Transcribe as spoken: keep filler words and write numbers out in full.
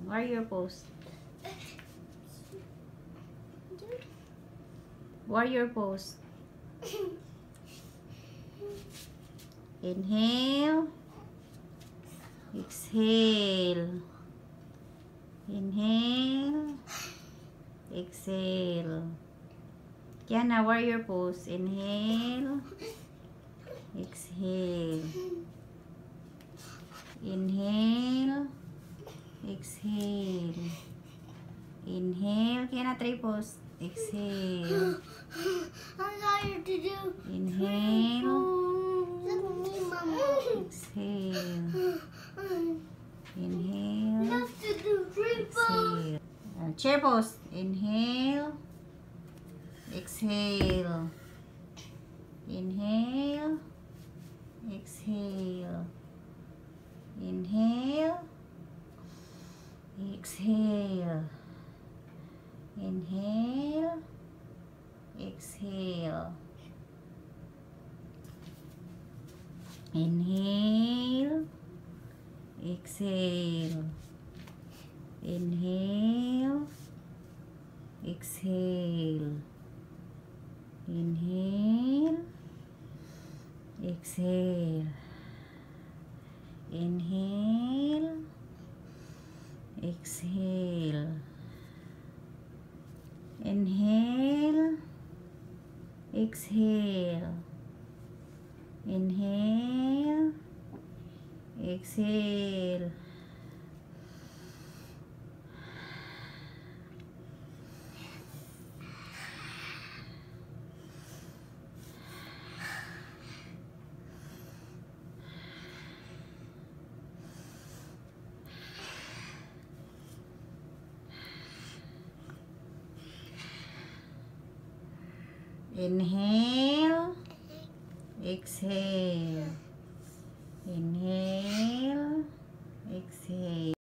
Warrior pose. Warrior pose. Inhale. Exhale. Inhale. Exhale. Yan na, warrior pose. Inhale. Exhale. Inhale. Exhale. Inhale. Kaya na, try pose. Exhale. I'm tired to do. Inhale. Look at me, Mama. Exhale. Inhale. You have to do three pose. Exhale. Uh, chair pose. Inhale. Exhale. Inhale. Exhale. Inhale. Exhale. Inhale. Exhale. Inhale. Exhale. Inhale. Exhale. Inhale. Exhale. Inhale. Exhale. Inhale. Exhale. Inhale. Exhale. Inhale, exhale.